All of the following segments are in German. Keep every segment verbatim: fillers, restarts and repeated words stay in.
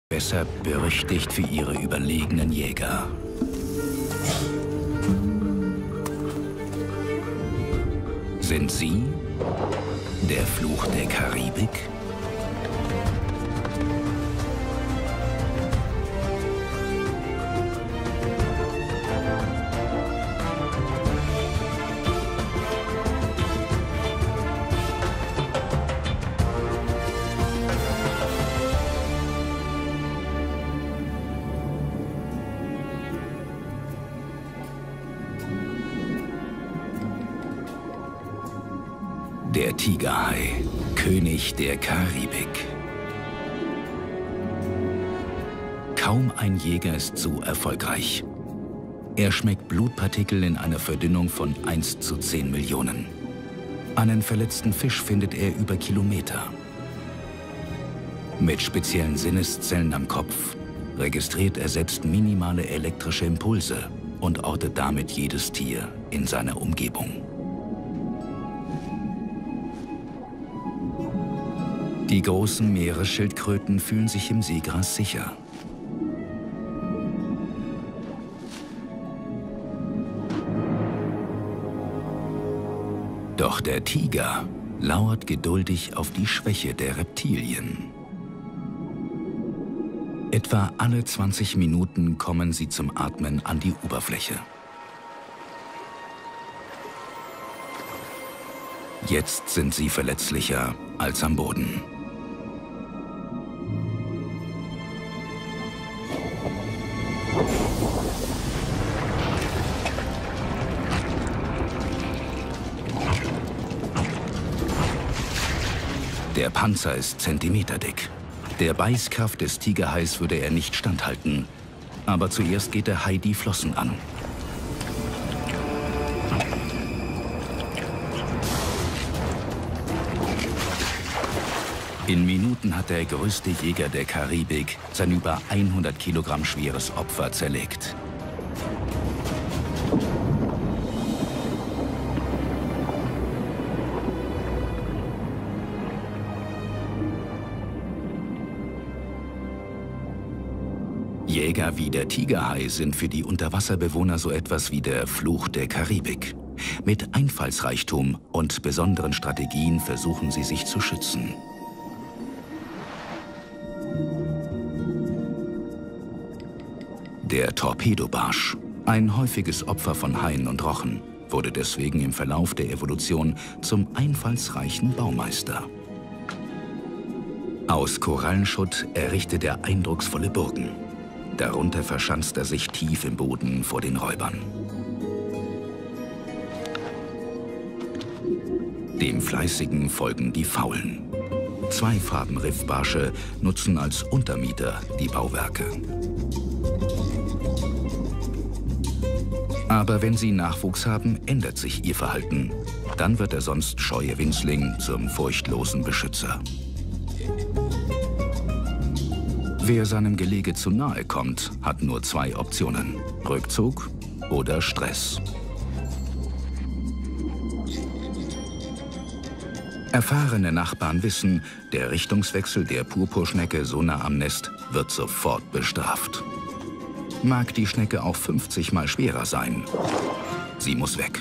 Deshalb berüchtigt für ihre überlegenen Jäger. Sind Sie der Fluch der Karibik? Der Tigerhai, König der Karibik. Kaum ein Jäger ist so erfolgreich. Er schmeckt Blutpartikel in einer Verdünnung von eins zu zehn Millionen. Einen verletzten Fisch findet er über Kilometer. Mit speziellen Sinneszellen am Kopf registriert er selbst minimale elektrische Impulse und ortet damit jedes Tier in seiner Umgebung. Die großen Meeresschildkröten fühlen sich im Seegras sicher. Doch der Tiger lauert geduldig auf die Schwäche der Reptilien. Etwa alle zwanzig Minuten kommen sie zum Atmen an die Oberfläche. Jetzt sind sie verletzlicher als am Boden. Der Panzer ist zentimeterdick. Der Beißkraft des Tigerhais würde er nicht standhalten. Aber zuerst geht der Hai die Flossen an. In Minuten hat der größte Jäger der Karibik sein über hundert Kilogramm schweres Opfer zerlegt. Jäger wie der Tigerhai sind für die Unterwasserbewohner so etwas wie der Fluch der Karibik. Mit Einfallsreichtum und besonderen Strategien versuchen sie sich zu schützen. Der Torpedobarsch, ein häufiges Opfer von Haien und Rochen, wurde deswegen im Verlauf der Evolution zum einfallsreichen Baumeister. Aus Korallenschutt errichtet er eindrucksvolle Burgen. Darunter verschanzt er sich tief im Boden vor den Räubern. Dem Fleißigen folgen die Faulen. Zweifarben-Riffbarsche nutzen als Untermieter die Bauwerke. Aber wenn sie Nachwuchs haben, ändert sich ihr Verhalten. Dann wird der sonst scheue Winzling zum furchtlosen Beschützer. Wer seinem Gelege zu nahe kommt, hat nur zwei Optionen: Rückzug oder Stress. Erfahrene Nachbarn wissen, der Richtungswechsel der Purpurschnecke so nah am Nest wird sofort bestraft. Mag die Schnecke auch fünfzig Mal schwerer sein, sie muss weg.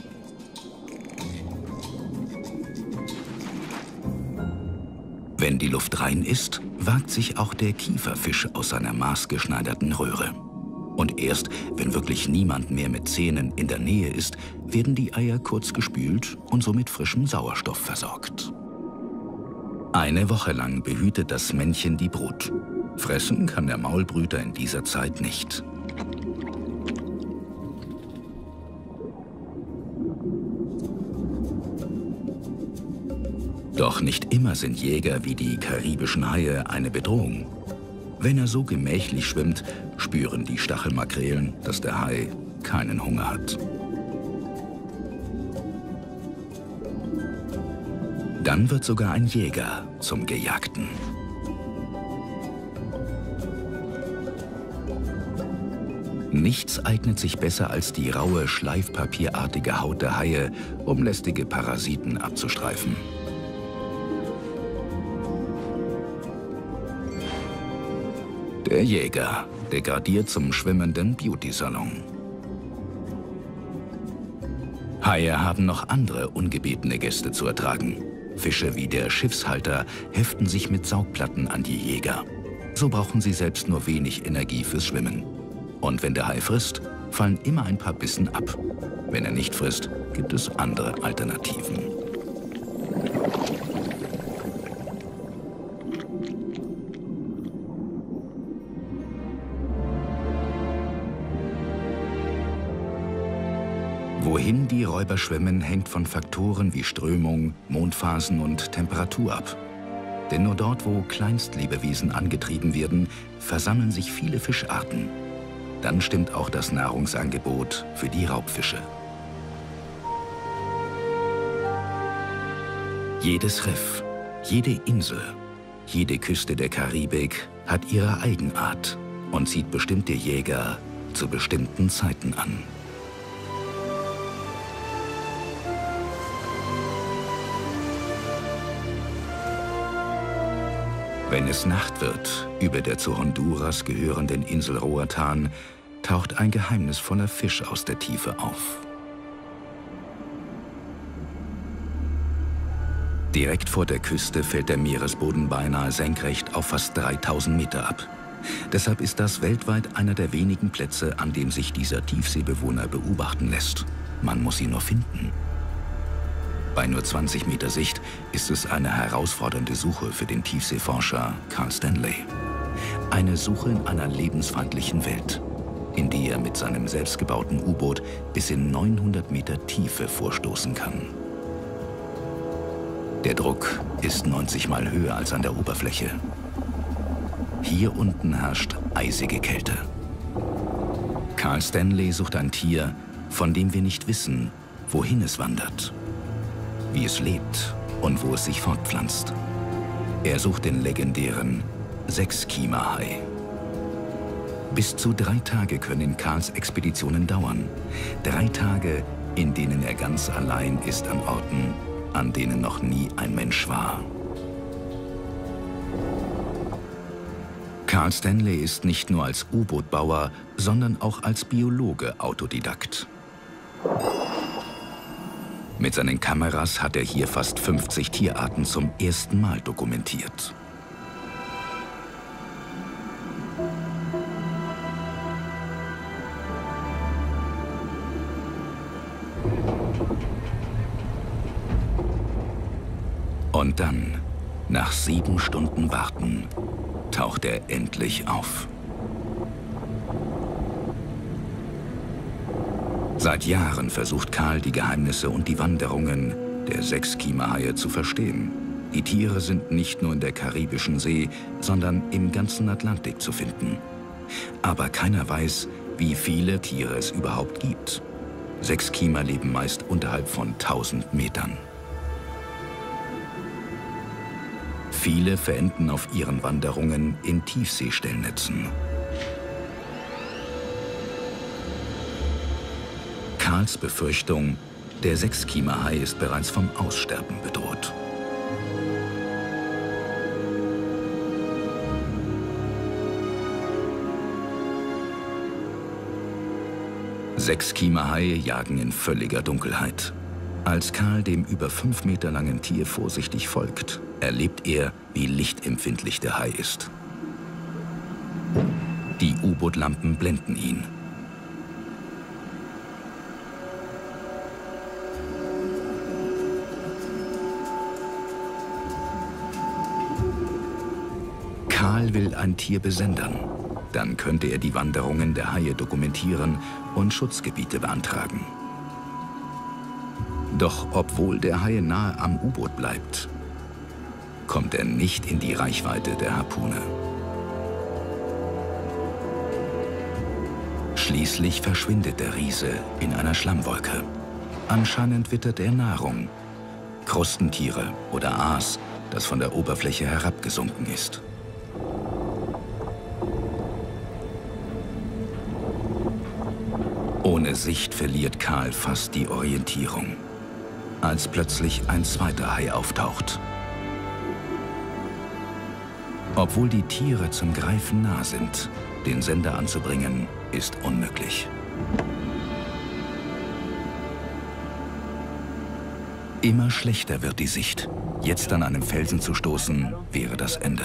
Wenn die Luft rein ist, wagt sich auch der Kieferfisch aus seiner maßgeschneiderten Röhre. Und erst, wenn wirklich niemand mehr mit Zähnen in der Nähe ist, werden die Eier kurz gespült und so mit frischem Sauerstoff versorgt. Eine Woche lang behütet das Männchen die Brut. Fressen kann der Maulbrüter in dieser Zeit nicht. Doch nicht immer sind Jäger wie die karibischen Haie eine Bedrohung. Wenn er so gemächlich schwimmt, spüren die Stachelmakrelen, dass der Hai keinen Hunger hat. Dann wird sogar ein Jäger zum Gejagten. Nichts eignet sich besser als die raue, schleifpapierartige Haut der Haie, um lästige Parasiten abzustreifen. Der Jäger, degradiert zum schwimmenden Beauty-Salon. Haie haben noch andere ungebetene Gäste zu ertragen. Fische wie der Schiffshalter heften sich mit Saugplatten an die Jäger. So brauchen sie selbst nur wenig Energie fürs Schwimmen. Und wenn der Hai frisst, fallen immer ein paar Bissen ab. Wenn er nicht frisst, gibt es andere Alternativen. Wohin die Räuber schwimmen, hängt von Faktoren wie Strömung, Mondphasen und Temperatur ab. Denn nur dort, wo Kleinstlebewesen angetrieben werden, versammeln sich viele Fischarten. Dann stimmt auch das Nahrungsangebot für die Raubfische. Jedes Riff, jede Insel, jede Küste der Karibik hat ihre Eigenart und zieht bestimmte Jäger zu bestimmten Zeiten an. Wenn es Nacht wird, über der zu Honduras gehörenden Insel Roatán, taucht ein geheimnisvoller Fisch aus der Tiefe auf. Direkt vor der Küste fällt der Meeresboden beinahe senkrecht auf fast dreitausend Meter ab. Deshalb ist das weltweit einer der wenigen Plätze, an dem sich dieser Tiefseebewohner beobachten lässt. Man muss ihn nur finden. Bei nur zwanzig Meter Sicht ist es eine herausfordernde Suche für den Tiefseeforscher Carl Stanley. Eine Suche in einer lebensfeindlichen Welt, in die er mit seinem selbstgebauten U-Boot bis in neunhundert Meter Tiefe vorstoßen kann. Der Druck ist neunzig Mal höher als an der Oberfläche. Hier unten herrscht eisige Kälte. Carl Stanley sucht ein Tier, von dem wir nicht wissen, wohin es wandert, wie es lebt und wo es sich fortpflanzt. Er sucht den legendären Sechskima-Hai. Bis zu drei Tage können Carls Expeditionen dauern. Drei Tage, in denen er ganz allein ist an Orten, an denen noch nie ein Mensch war. Carl Stanley ist nicht nur als U-Boot-Bauer, sondern auch als Biologe Autodidakt. Mit seinen Kameras hat er hier fast fünfzig Tierarten zum ersten Mal dokumentiert. Und dann, nach sieben Stunden Warten, taucht er endlich auf. Seit Jahren versucht Carl, die Geheimnisse und die Wanderungen der Sechskima-Haie zu verstehen. Die Tiere sind nicht nur in der Karibischen See, sondern im ganzen Atlantik zu finden. Aber keiner weiß, wie viele Tiere es überhaupt gibt. Sechskima leben meist unterhalb von tausend Metern. Viele verenden auf ihren Wanderungen in Tiefseestellnetzen. Carls Befürchtung, der Sechskima-Hai ist bereits vom Aussterben bedroht. Sechskima-Haie jagen in völliger Dunkelheit. Als Carl dem über fünf Meter langen Tier vorsichtig folgt, erlebt er, wie lichtempfindlich der Hai ist. Die U-Boot-Lampen blenden ihn. Carl will ein Tier besendern. Dann könnte er die Wanderungen der Haie dokumentieren und Schutzgebiete beantragen. Doch obwohl der Hai nahe am U-Boot bleibt, kommt er nicht in die Reichweite der Harpune. Schließlich verschwindet der Riese in einer Schlammwolke. Anscheinend wittert er Nahrung, Krustentiere oder Aas, das von der Oberfläche herabgesunken ist. Ohne Sicht verliert Carl fast die Orientierung, als plötzlich ein zweiter Hai auftaucht. Obwohl die Tiere zum Greifen nah sind, den Sender anzubringen, ist unmöglich. Immer schlechter wird die Sicht. Jetzt an einem Felsen zu stoßen, wäre das Ende.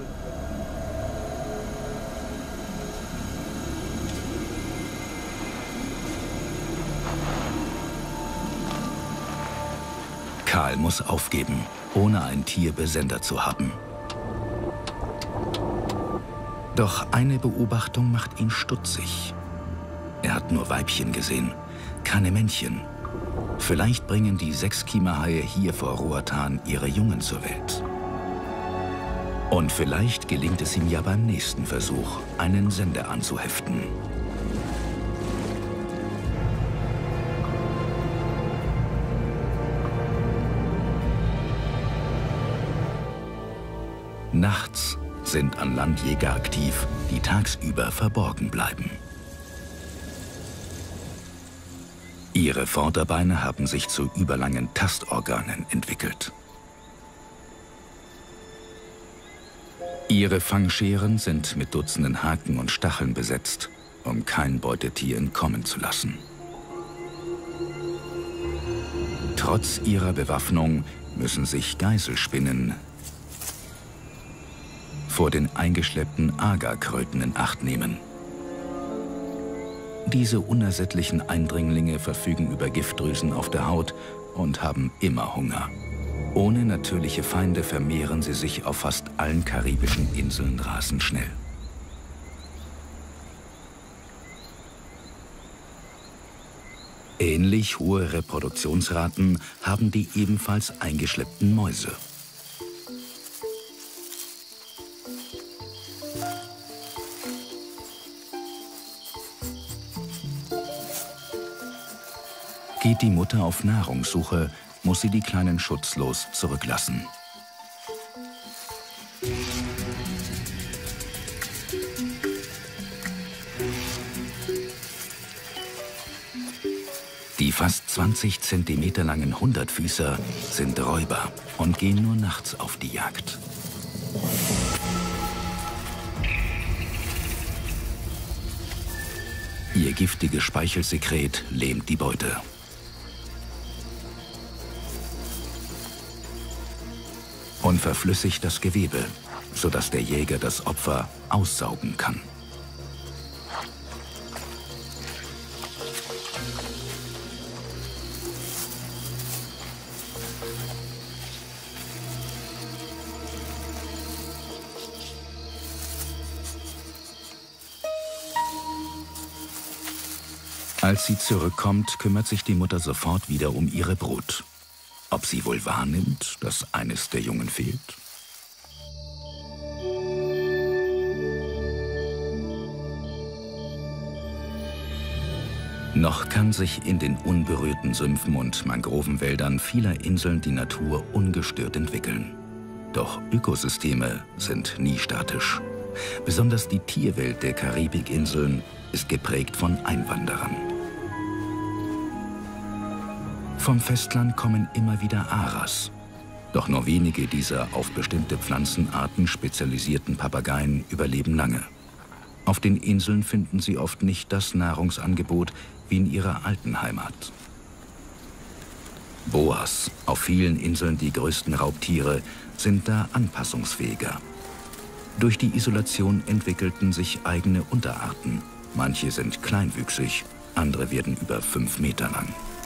Karl muss aufgeben, ohne ein Tier besendet zu haben. Doch eine Beobachtung macht ihn stutzig. Er hat nur Weibchen gesehen, keine Männchen. Vielleicht bringen die Sechskiemerhaie hier vor Roatan ihre Jungen zur Welt. Und vielleicht gelingt es ihm ja beim nächsten Versuch, einen Sender anzuheften. Nachts sind an Land Jäger aktiv, die tagsüber verborgen bleiben. Ihre Vorderbeine haben sich zu überlangen Tastorganen entwickelt. Ihre Fangscheren sind mit Dutzenden Haken und Stacheln besetzt, um kein Beutetier entkommen zu lassen. Trotz ihrer Bewaffnung müssen sich Geiselspinnen vor den eingeschleppten Agerkröten in Acht nehmen. Diese unersättlichen Eindringlinge verfügen über Giftdrüsen auf der Haut und haben immer Hunger. Ohne natürliche Feinde vermehren sie sich auf fast allen karibischen Inseln rasend schnell. Ähnlich hohe Reproduktionsraten haben die ebenfalls eingeschleppten Mäuse. Geht die Mutter auf Nahrungssuche, muss sie die Kleinen schutzlos zurücklassen. Die fast zwanzig Zentimeter langen Hundertfüßer sind Räuber und gehen nur nachts auf die Jagd. Ihr giftiges Speichelsekret lähmt die Beute. Und verflüssigt das Gewebe, sodass der Jäger das Opfer aussaugen kann. Als sie zurückkommt, kümmert sich die Mutter sofort wieder um ihre Brut. Ob sie wohl wahrnimmt, dass eines der Jungen fehlt? Noch kann sich in den unberührten Sümpfen und Mangrovenwäldern vieler Inseln die Natur ungestört entwickeln. Doch Ökosysteme sind nie statisch. Besonders die Tierwelt der Karibikinseln ist geprägt von Einwanderern. Vom Festland kommen immer wieder Aras. Doch nur wenige dieser auf bestimmte Pflanzenarten spezialisierten Papageien überleben lange. Auf den Inseln finden sie oft nicht das Nahrungsangebot wie in ihrer alten Heimat. Boas, auf vielen Inseln die größten Raubtiere, sind da anpassungsfähiger. Durch die Isolation entwickelten sich eigene Unterarten. Manche sind kleinwüchsig, andere werden über fünf Meter lang.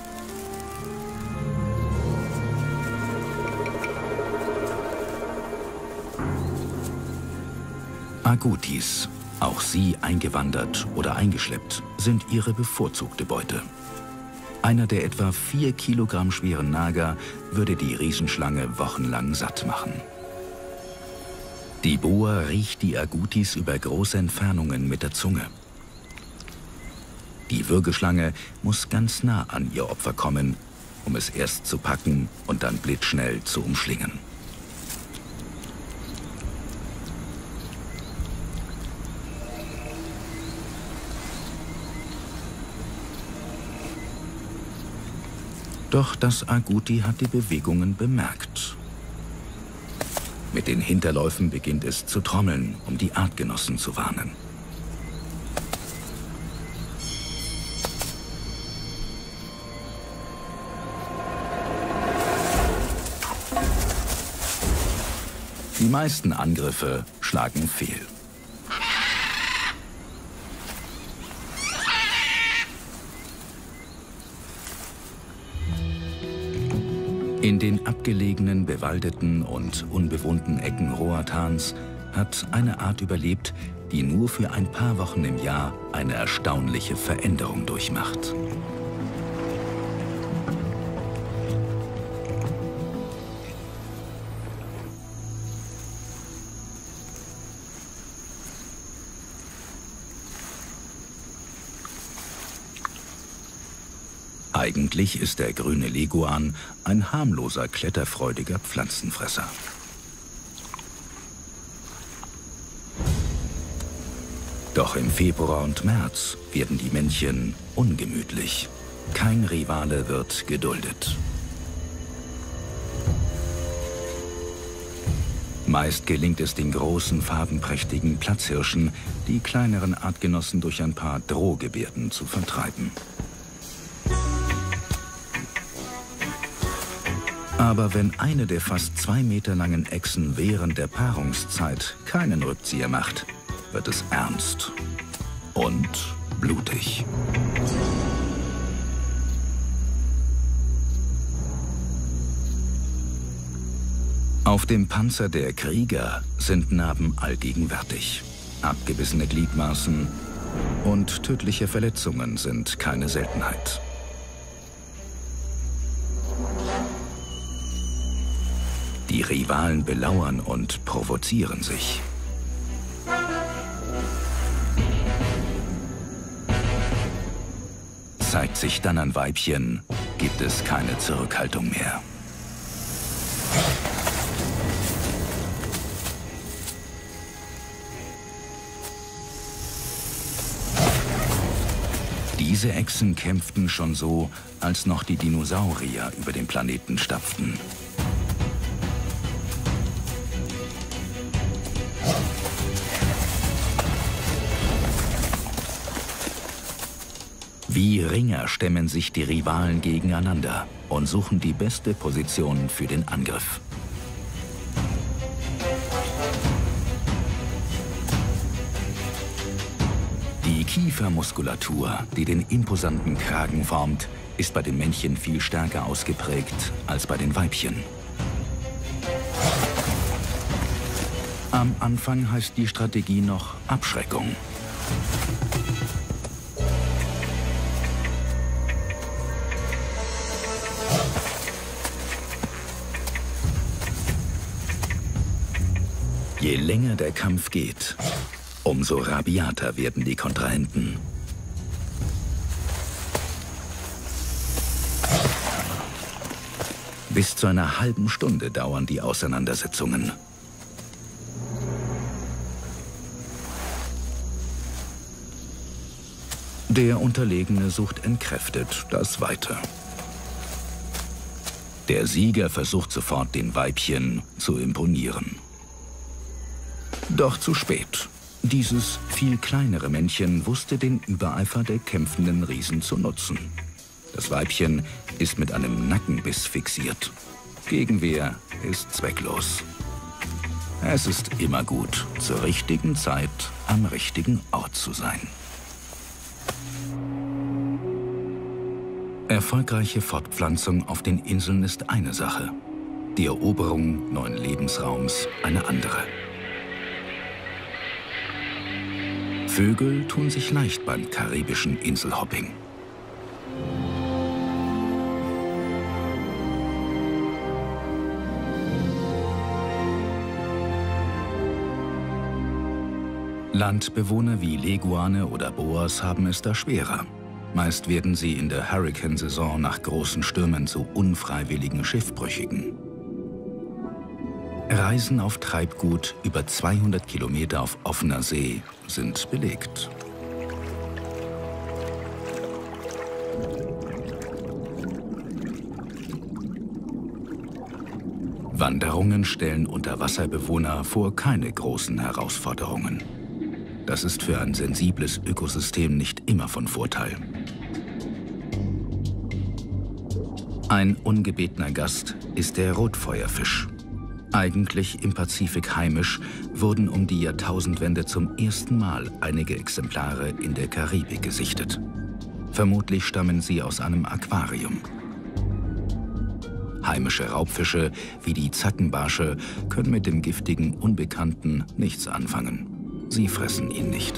Agutis, auch sie eingewandert oder eingeschleppt, sind ihre bevorzugte Beute. Einer der etwa vier Kilogramm schweren Nager würde die Riesenschlange wochenlang satt machen. Die Boa riecht die Agutis über große Entfernungen mit der Zunge. Die Würgeschlange muss ganz nah an ihr Opfer kommen, um es erst zu packen und dann blitzschnell zu umschlingen. Doch das Aguti hat die Bewegungen bemerkt. Mit den Hinterläufen beginnt es zu trommeln, um die Artgenossen zu warnen. Die meisten Angriffe schlagen fehl. In den abgelegenen, bewaldeten und unbewohnten Ecken Roathans hat eine Art überlebt, die nur für ein paar Wochen im Jahr eine erstaunliche Veränderung durchmacht. Eigentlich ist der grüne Leguan ein harmloser, kletterfreudiger Pflanzenfresser. Doch im Februar und März werden die Männchen ungemütlich. Kein Rivale wird geduldet. Meist gelingt es den großen, farbenprächtigen Platzhirschen, die kleineren Artgenossen durch ein paar Drohgebärden zu vertreiben. Aber wenn eine der fast zwei Meter langen Echsen während der Paarungszeit keinen Rückzieher macht, wird es ernst und blutig. Auf dem Panzer der Krieger sind Narben allgegenwärtig. Abgebissene Gliedmaßen und tödliche Verletzungen sind keine Seltenheit. Die Rivalen belauern und provozieren sich. Zeigt sich dann ein Weibchen, gibt es keine Zurückhaltung mehr. Diese Echsen kämpften schon so, als noch die Dinosaurier über den Planeten stapften. Wie Ringer stemmen sich die Rivalen gegeneinander und suchen die beste Position für den Angriff. Die Kiefermuskulatur, die den imposanten Kragen formt, ist bei den Männchen viel stärker ausgeprägt als bei den Weibchen. Am Anfang heißt die Strategie noch Abschreckung. Je länger der Kampf geht, umso rabiater werden die Kontrahenten. Bis zu einer halben Stunde dauern die Auseinandersetzungen. Der Unterlegene sucht entkräftet das Weite. Der Sieger versucht sofort, den Weibchen zu imponieren. Doch zu spät. Dieses viel kleinere Männchen wusste den Übereifer der kämpfenden Riesen zu nutzen. Das Weibchen ist mit einem Nackenbiss fixiert. Gegenwehr ist zwecklos. Es ist immer gut, zur richtigen Zeit am richtigen Ort zu sein. Erfolgreiche Fortpflanzung auf den Inseln ist eine Sache, die Eroberung neuen Lebensraums eine andere. Vögel tun sich leicht beim karibischen Inselhopping. Landbewohner wie Leguane oder Boas haben es da schwerer. Meist werden sie in der Hurrikansaison nach großen Stürmen zu unfreiwilligen Schiffbrüchigen. Reisen auf Treibgut über zweihundert Kilometer auf offener See sind belegt. Wanderungen stellen Unterwasserbewohner vor keine großen Herausforderungen. Das ist für ein sensibles Ökosystem nicht immer von Vorteil. Ein ungebetener Gast ist der Rotfeuerfisch. Eigentlich im Pazifik heimisch, wurden um die Jahrtausendwende zum ersten Mal einige Exemplare in der Karibik gesichtet. Vermutlich stammen sie aus einem Aquarium. Heimische Raubfische wie die Zackenbarsche können mit dem giftigen Unbekannten nichts anfangen. Sie fressen ihn nicht.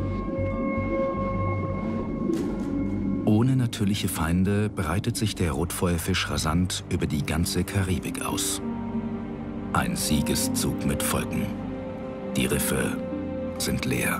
Ohne natürliche Feinde breitet sich der Rotfeuerfisch rasant über die ganze Karibik aus. Ein Siegeszug mit Folgen. Die Riffe sind leer.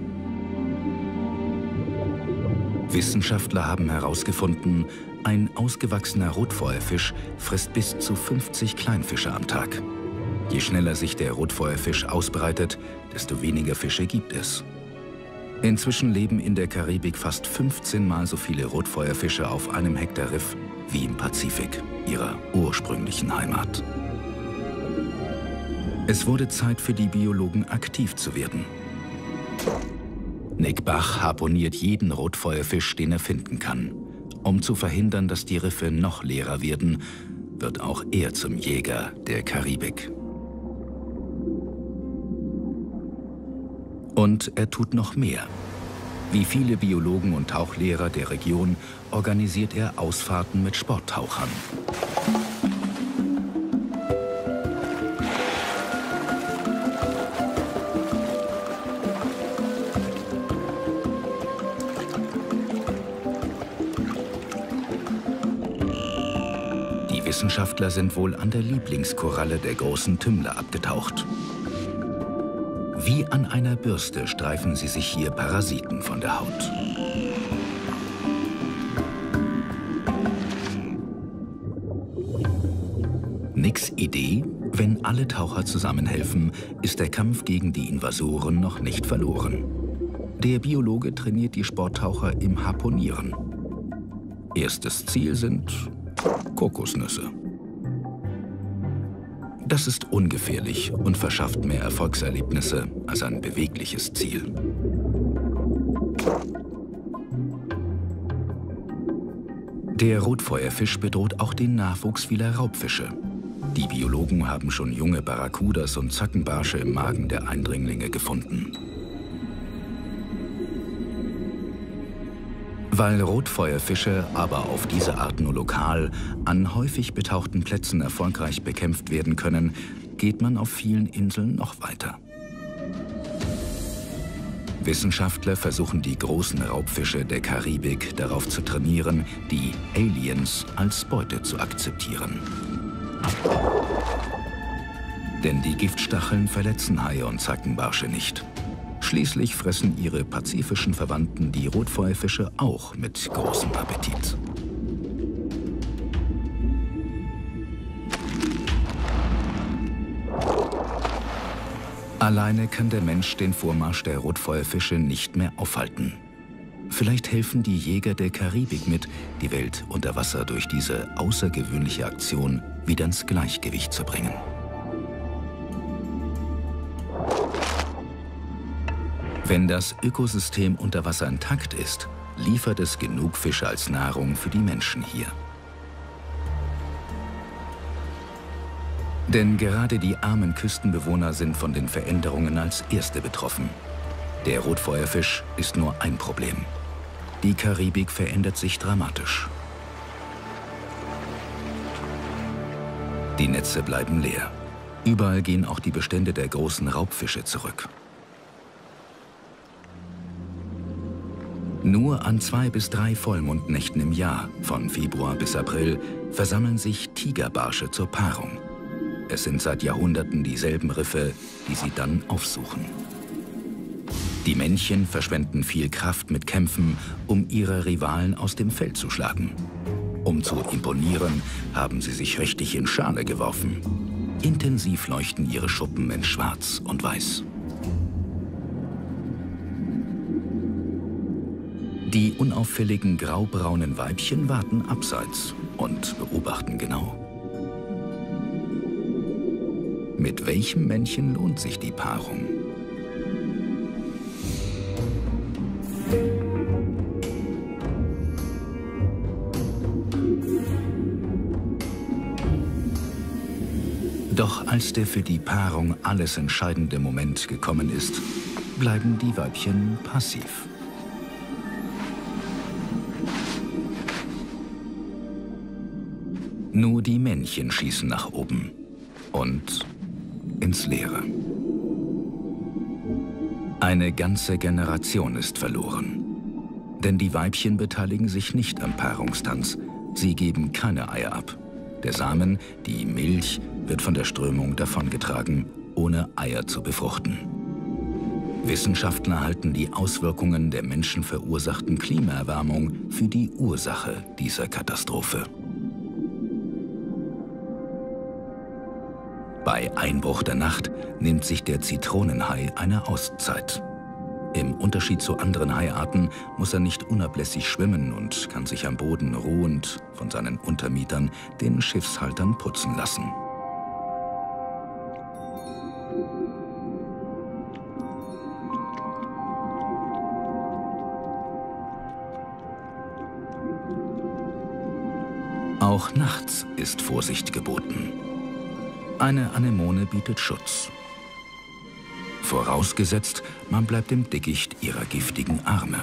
Wissenschaftler haben herausgefunden, ein ausgewachsener Rotfeuerfisch frisst bis zu fünfzig Kleinfische am Tag. Je schneller sich der Rotfeuerfisch ausbreitet, desto weniger Fische gibt es. Inzwischen leben in der Karibik fast fünfzehn Mal so viele Rotfeuerfische auf einem Hektar Riff wie im Pazifik, ihrer ursprünglichen Heimat. Es wurde Zeit für die Biologen, aktiv zu werden. Nick Bach harpuniert jeden Rotfeuerfisch, den er finden kann. Um zu verhindern, dass die Riffe noch leerer werden, wird auch er zum Jäger der Karibik. Und er tut noch mehr. Wie viele Biologen und Tauchlehrer der Region organisiert er Ausfahrten mit Sporttauchern. Wissenschaftler sind wohl an der Lieblingskoralle der großen Tümmler abgetaucht. Wie an einer Bürste streifen sie sich hier Parasiten von der Haut. Nicks Idee: Wenn alle Taucher zusammenhelfen, ist der Kampf gegen die Invasoren noch nicht verloren. Der Biologe trainiert die Sporttaucher im Harpunieren. Erstes Ziel sind Kokosnüsse. Das ist ungefährlich und verschafft mehr Erfolgserlebnisse als ein bewegliches Ziel. Der Rotfeuerfisch bedroht auch den Nachwuchs vieler Raubfische. Die Biologen haben schon junge Barracudas und Zackenbarsche im Magen der Eindringlinge gefunden. Weil Rotfeuerfische aber auf diese Art nur lokal an häufig betauchten Plätzen erfolgreich bekämpft werden können, geht man auf vielen Inseln noch weiter. Wissenschaftler versuchen die großen Raubfische der Karibik darauf zu trainieren, die Aliens als Beute zu akzeptieren. Denn die Giftstacheln verletzen Haie und Zackenbarsche nicht. Schließlich fressen ihre pazifischen Verwandten die Rotfeuerfische auch mit großem Appetit. Alleine kann der Mensch den Vormarsch der Rotfeuerfische nicht mehr aufhalten. Vielleicht helfen die Jäger der Karibik mit, die Welt unter Wasser durch diese außergewöhnliche Aktion wieder ins Gleichgewicht zu bringen. Wenn das Ökosystem unter Wasser intakt ist, liefert es genug Fische als Nahrung für die Menschen hier. Denn gerade die armen Küstenbewohner sind von den Veränderungen als Erste betroffen. Der Rotfeuerfisch ist nur ein Problem. Die Karibik verändert sich dramatisch. Die Netze bleiben leer. Überall gehen auch die Bestände der großen Raubfische zurück. Nur an zwei bis drei Vollmondnächten im Jahr, von Februar bis April, versammeln sich Tigerbarsche zur Paarung. Es sind seit Jahrhunderten dieselben Riffe, die sie dann aufsuchen. Die Männchen verschwenden viel Kraft mit Kämpfen, um ihre Rivalen aus dem Feld zu schlagen. Um zu imponieren, haben sie sich richtig in Schale geworfen. Intensiv leuchten ihre Schuppen in Schwarz und Weiß. Die unauffälligen graubraunen Weibchen warten abseits und beobachten genau. Mit welchem Männchen lohnt sich die Paarung? Doch als der für die Paarung alles entscheidende Moment gekommen ist, bleiben die Weibchen passiv. Nur die Männchen schießen nach oben und ins Leere. Eine ganze Generation ist verloren. Denn die Weibchen beteiligen sich nicht am Paarungstanz. Sie geben keine Eier ab. Der Samen, die Milch, wird von der Strömung davongetragen, ohne Eier zu befruchten. Wissenschaftler halten die Auswirkungen der menschenverursachten Klimaerwärmung für die Ursache dieser Katastrophe. Bei Einbruch der Nacht nimmt sich der Zitronenhai eine Auszeit. Im Unterschied zu anderen Haiarten muss er nicht unablässig schwimmen und kann sich am Boden ruhend von seinen Untermietern, den Schiffshaltern, putzen lassen. Auch nachts ist Vorsicht geboten. Eine Anemone bietet Schutz. Vorausgesetzt, man bleibt im Dickicht ihrer giftigen Arme.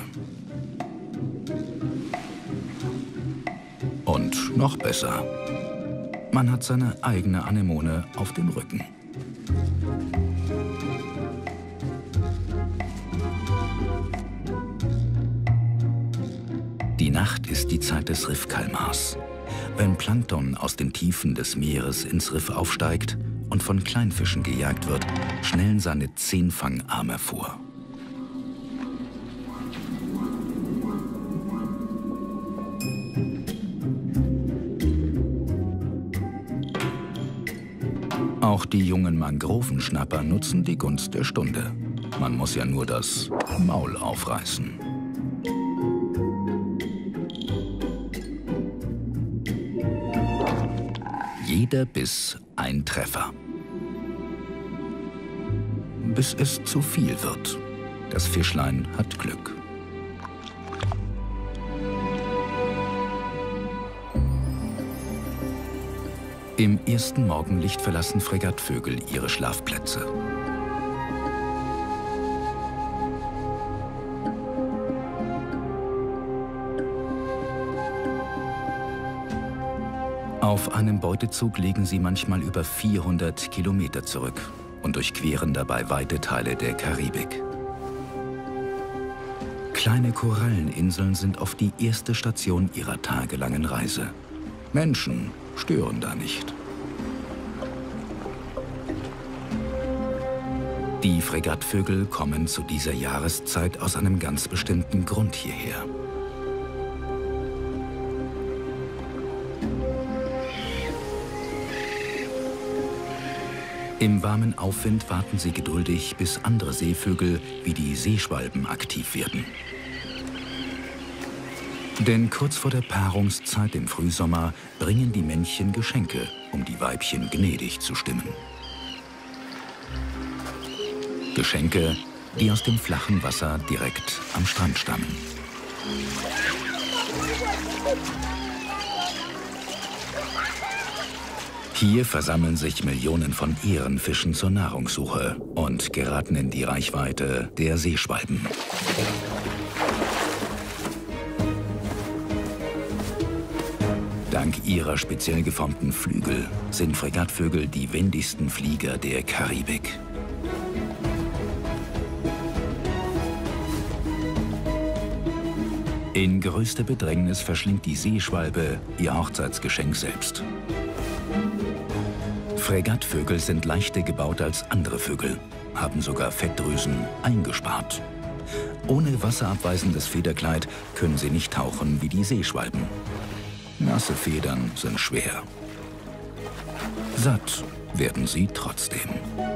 Und noch besser, man hat seine eigene Anemone auf dem Rücken. Die Nacht ist die Zeit des Riffkalmars. Wenn Plankton aus den Tiefen des Meeres ins Riff aufsteigt und von Kleinfischen gejagt wird, schnellen seine Zehnfangarme vor. Auch die jungen Mangrovenschnapper nutzen die Gunst der Stunde. Man muss ja nur das Maul aufreißen. Jeder Biss ein Treffer. Bis es zu viel wird. Das Fischlein hat Glück. Im ersten Morgenlicht verlassen Fregattvögel ihre Schlafplätze. Auf einem Beutezug legen sie manchmal über vierhundert Kilometer zurück und durchqueren dabei weite Teile der Karibik. Kleine Koralleninseln sind oft die erste Station ihrer tagelangen Reise. Menschen stören da nicht. Die Fregattvögel kommen zu dieser Jahreszeit aus einem ganz bestimmten Grund hierher. Im warmen Aufwind warten sie geduldig, bis andere Seevögel wie die Seeschwalben aktiv werden. Denn kurz vor der Paarungszeit im Frühsommer bringen die Männchen Geschenke, um die Weibchen gnädig zu stimmen. Geschenke, die aus dem flachen Wasser direkt am Strand stammen. Hier versammeln sich Millionen von Ehrenfischen zur Nahrungssuche und geraten in die Reichweite der Seeschwalben. Dank ihrer speziell geformten Flügel sind Fregattvögel die wendigsten Flieger der Karibik. In größter Bedrängnis verschlingt die Seeschwalbe ihr Hochzeitsgeschenk selbst. Fregattvögel sind leichter gebaut als andere Vögel, haben sogar Fettdrüsen eingespart. Ohne wasserabweisendes Federkleid können sie nicht tauchen wie die Seeschwalben. Nasse Federn sind schwer. Satt werden sie trotzdem.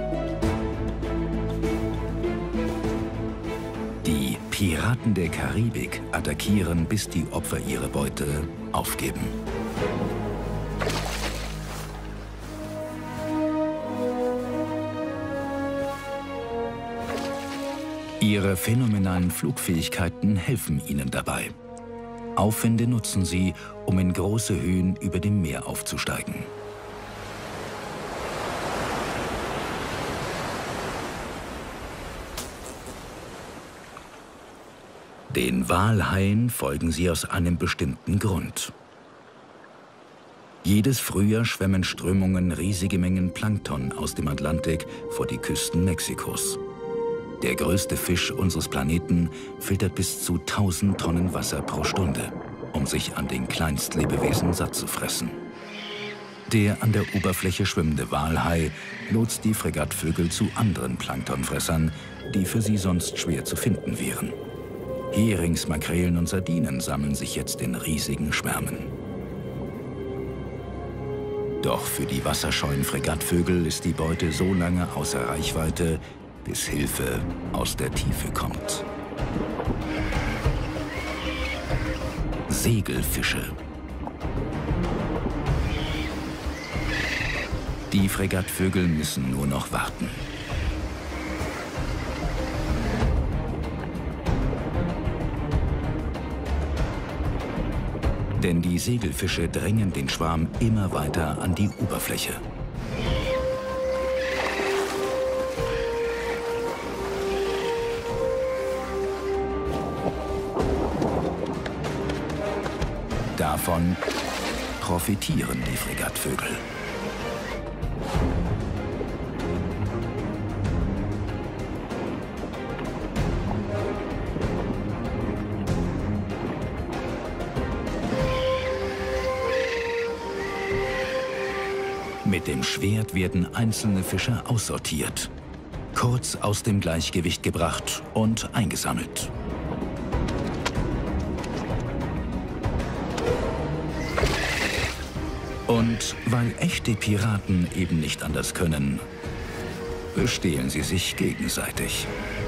Die Piraten der Karibik attackieren, bis die Opfer ihre Beute aufgeben. Ihre phänomenalen Flugfähigkeiten helfen ihnen dabei. Aufwinde nutzen sie, um in große Höhen über dem Meer aufzusteigen. Den Walhaien folgen sie aus einem bestimmten Grund. Jedes Frühjahr schwemmen Strömungen riesige Mengen Plankton aus dem Atlantik vor die Küsten Mexikos. Der größte Fisch unseres Planeten filtert bis zu tausend Tonnen Wasser pro Stunde, um sich an den Kleinstlebewesen satt zu fressen. Der an der Oberfläche schwimmende Walhai lotst die Fregattvögel zu anderen Planktonfressern, die für sie sonst schwer zu finden wären. Herings, Makrelen und Sardinen sammeln sich jetzt in riesigen Schwärmen. Doch für die wasserscheuen Fregattvögel ist die Beute so lange außer Reichweite, bis Hilfe aus der Tiefe kommt. Segelfische. Die Fregattvögel müssen nur noch warten. Denn die Segelfische drängen den Schwarm immer weiter an die Oberfläche. Davon profitieren die Fregattvögel. Mit dem Schwert werden einzelne Fische aussortiert, kurz aus dem Gleichgewicht gebracht und eingesammelt. Und weil echte Piraten eben nicht anders können, bestehlen sie sich gegenseitig.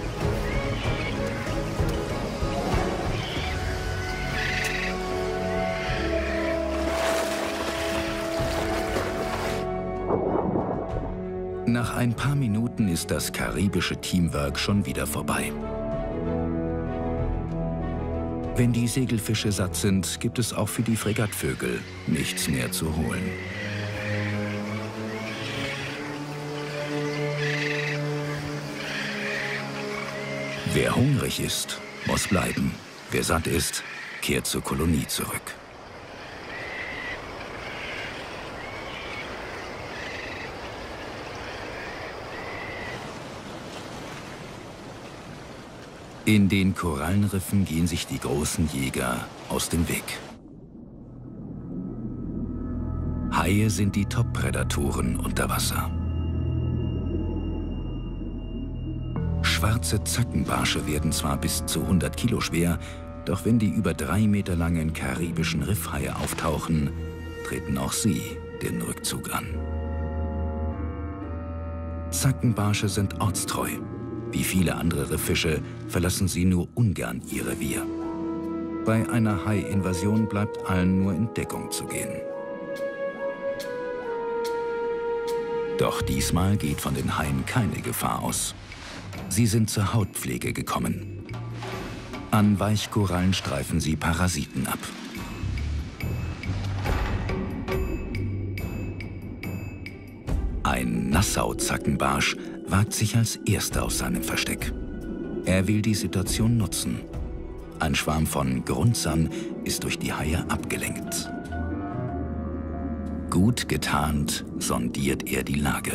Nach ein paar Minuten ist das karibische Teamwork schon wieder vorbei. Wenn die Segelfische satt sind, gibt es auch für die Fregattvögel nichts mehr zu holen. Wer hungrig ist, muss bleiben. Wer satt ist, kehrt zur Kolonie zurück. In den Korallenriffen gehen sich die großen Jäger aus dem Weg. Haie sind die Top-Prädatoren unter Wasser. Schwarze Zackenbarsche werden zwar bis zu hundert Kilo schwer, doch wenn die über drei Meter langen karibischen Riffhaie auftauchen, treten auch sie den Rückzug an. Zackenbarsche sind ortstreu. Wie viele andere Rifffische verlassen sie nur ungern ihr Revier. Bei einer Hai-Invasion bleibt allen nur in Deckung zu gehen. Doch diesmal geht von den Haien keine Gefahr aus. Sie sind zur Hautpflege gekommen. An Weichkorallen streifen sie Parasiten ab. Ein Nassau-Zackenbarsch wagt sich als erster aus seinem Versteck. Er will die Situation nutzen. Ein Schwarm von Grunzern ist durch die Haie abgelenkt. Gut getarnt sondiert er die Lage.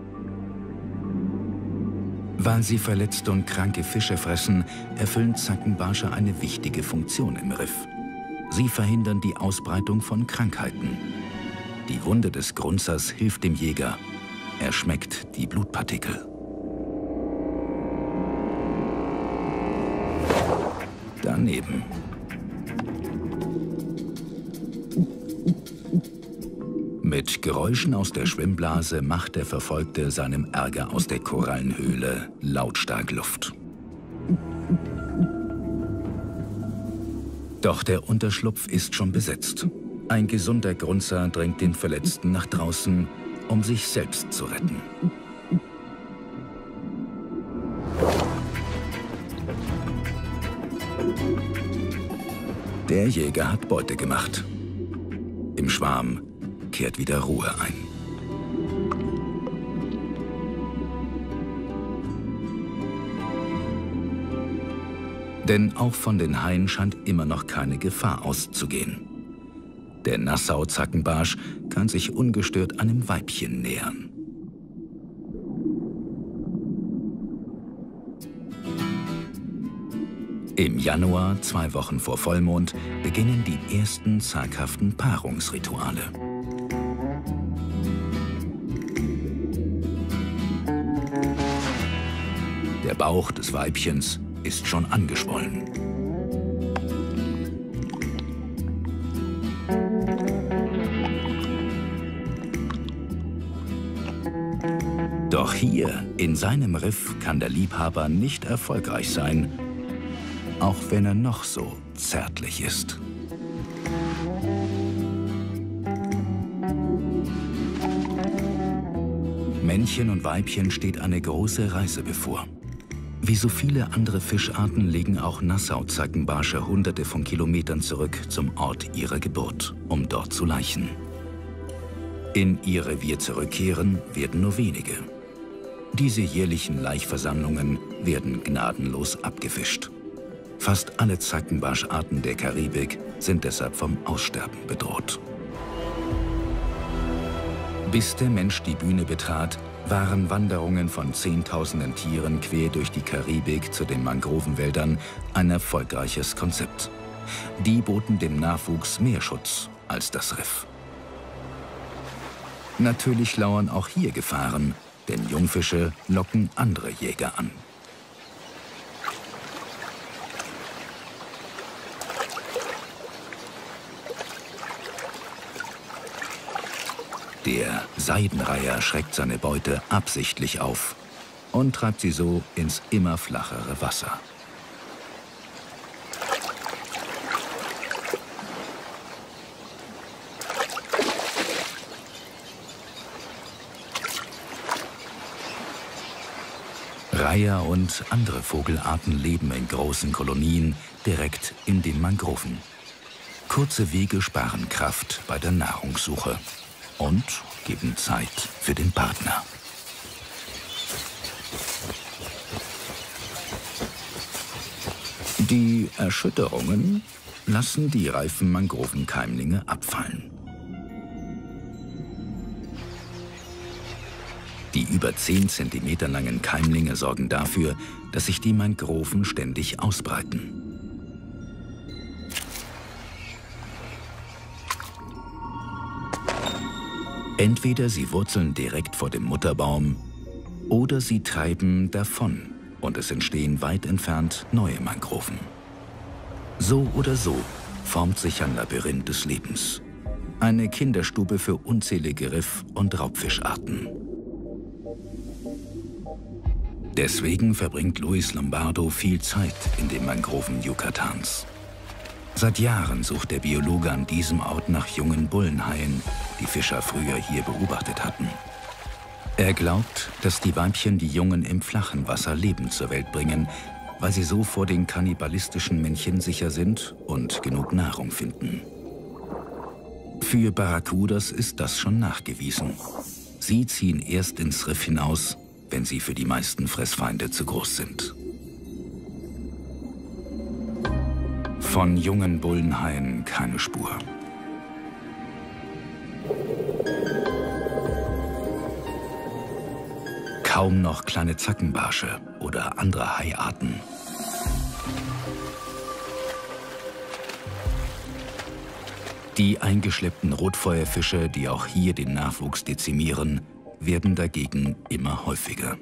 Weil sie verletzte und kranke Fische fressen, erfüllen Zackenbarsche eine wichtige Funktion im Riff. Sie verhindern die Ausbreitung von Krankheiten. Die Wunde des Grunzers hilft dem Jäger. Er schmeckt die Blutpartikel. Daneben. Mit Geräuschen aus der Schwimmblase macht der Verfolgte seinem Ärger aus der Korallenhöhle lautstark Luft. Doch der Unterschlupf ist schon besetzt. Ein gesunder Grunzer drängt den Verletzten nach draußen, um sich selbst zu retten. Der Jäger hat Beute gemacht. Im Schwarm kehrt wieder Ruhe ein. Denn auch von den Haien scheint immer noch keine Gefahr auszugehen. Der Nassau-Zackenbarsch kann sich ungestört einem Weibchen nähern. Im Januar, zwei Wochen vor Vollmond, beginnen die ersten zaghaften Paarungsrituale. Der Bauch des Weibchens ist schon angeschwollen. Doch hier, in seinem Riff, kann der Liebhaber nicht erfolgreich sein, auch wenn er noch so zärtlich ist. Männchen und Weibchen steht eine große Reise bevor. Wie so viele andere Fischarten legen auch Nassau-Zackenbarsche hunderte von Kilometern zurück zum Ort ihrer Geburt, um dort zu laichen. In ihr Revier zurückkehren werden nur wenige. Diese jährlichen Laichversammlungen werden gnadenlos abgefischt. Fast alle Zackenbarscharten der Karibik sind deshalb vom Aussterben bedroht. Bis der Mensch die Bühne betrat, waren Wanderungen von Zehntausenden Tieren quer durch die Karibik zu den Mangrovenwäldern ein erfolgreiches Konzept. Die boten dem Nachwuchs mehr Schutz als das Riff. Natürlich lauern auch hier Gefahren, denn Jungfische locken andere Jäger an. Der Seidenreiher schreckt seine Beute absichtlich auf und treibt sie so ins immer flachere Wasser. Reiher und andere Vogelarten leben in großen Kolonien direkt in den Mangroven. Kurze Wege sparen Kraft bei der Nahrungssuche und geben Zeit für den Partner. Die Erschütterungen lassen die reifen Mangrovenkeimlinge abfallen. Die über zehn Zentimeter langen Keimlinge sorgen dafür, dass sich die Mangroven ständig ausbreiten. Entweder sie wurzeln direkt vor dem Mutterbaum oder sie treiben davon und es entstehen weit entfernt neue Mangroven. So oder so formt sich ein Labyrinth des Lebens. Eine Kinderstube für unzählige Riff- und Raubfischarten. Deswegen verbringt Luis Lombardo viel Zeit in den Mangroven Yucatans. Seit Jahren sucht der Biologe an diesem Ort nach jungen Bullenhaien, die Fischer früher hier beobachtet hatten. Er glaubt, dass die Weibchen die Jungen im flachen Wasser lebend zur Welt bringen, weil sie so vor den kannibalistischen Männchen sicher sind und genug Nahrung finden. Für Barracudas ist das schon nachgewiesen. Sie ziehen erst ins Riff hinaus, wenn sie für die meisten Fressfeinde zu groß sind. Von jungen Bullenhaien keine Spur. Kaum noch kleine Zackenbarsche oder andere Haiarten. Die eingeschleppten Rotfeuerfische, die auch hier den Nachwuchs dezimieren, werden dagegen immer häufiger.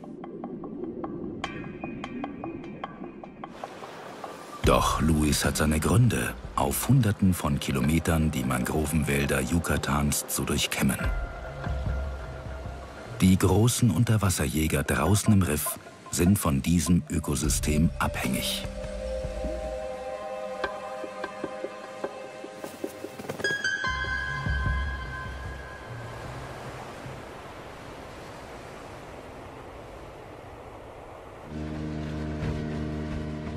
Doch Luis hat seine Gründe, auf Hunderten von Kilometern die Mangrovenwälder Yucatans zu durchkämmen. Die großen Unterwasserjäger draußen im Riff sind von diesem Ökosystem abhängig.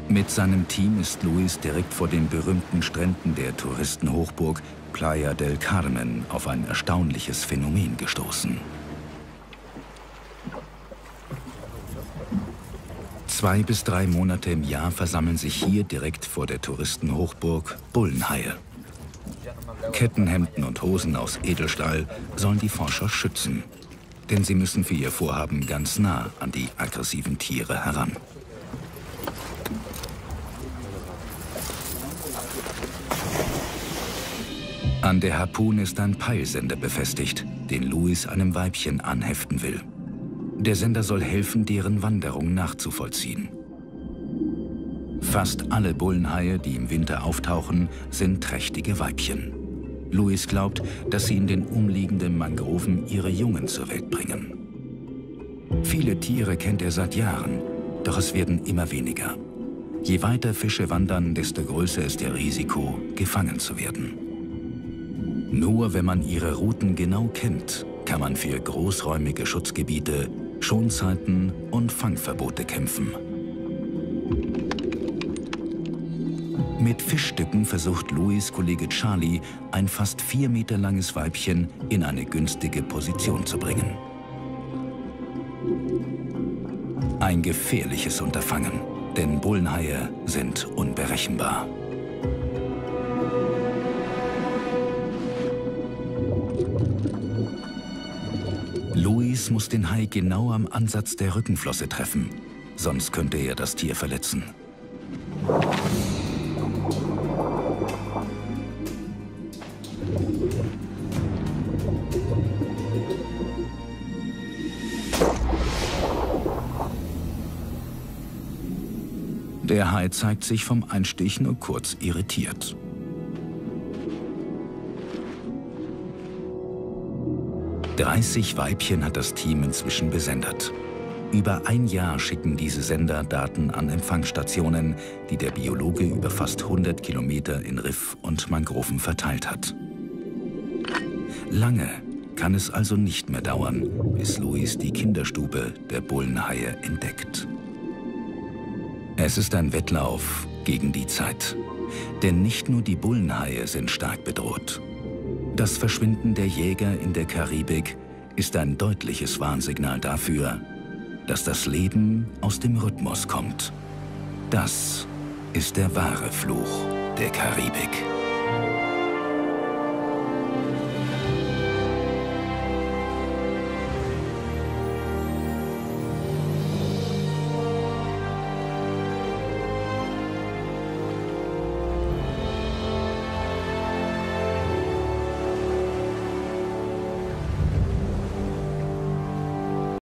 Mit seinem Team ist Luis direkt vor den berühmten Stränden der Touristenhochburg Playa del Carmen auf ein erstaunliches Phänomen gestoßen. Zwei bis drei Monate im Jahr versammeln sich hier direkt vor der Touristenhochburg Bullenhaie. Kettenhemden und Hosen aus Edelstahl sollen die Forscher schützen, denn sie müssen für ihr Vorhaben ganz nah an die aggressiven Tiere heran. An der Harpune ist ein Peilsender befestigt, den Luis einem Weibchen anheften will. Der Sender soll helfen, deren Wanderung nachzuvollziehen. Fast alle Bullenhaie, die im Winter auftauchen, sind trächtige Weibchen. Luis glaubt, dass sie in den umliegenden Mangroven ihre Jungen zur Welt bringen. Viele Tiere kennt er seit Jahren, doch es werden immer weniger. Je weiter Fische wandern, desto größer ist ihr Risiko, gefangen zu werden. Nur wenn man ihre Routen genau kennt, kann man für großräumige Schutzgebiete, Schonzeiten und Fangverbote kämpfen. Mit Fischstücken versucht Luis' Kollege Charlie, ein fast vier Meter langes Weibchen in eine günstige Position zu bringen. Ein gefährliches Unterfangen, denn Bullenhaie sind unberechenbar. Luis muss den Hai genau am Ansatz der Rückenflosse treffen, sonst könnte er das Tier verletzen. Der Hai zeigt sich vom Einstich nur kurz irritiert. dreißig Weibchen hat das Team inzwischen besendet. Über ein Jahr schicken diese Sender Daten an Empfangsstationen, die der Biologe über fast hundert Kilometer in Riff und Mangroven verteilt hat. Lange kann es also nicht mehr dauern, bis Luis die Kinderstube der Bullenhaie entdeckt. Es ist ein Wettlauf gegen die Zeit. Denn nicht nur die Bullenhaie sind stark bedroht. Das Verschwinden der Jäger in der Karibik ist ein deutliches Warnsignal dafür, dass das Leben aus dem Rhythmus kommt. Das ist der wahre Fluch der Karibik.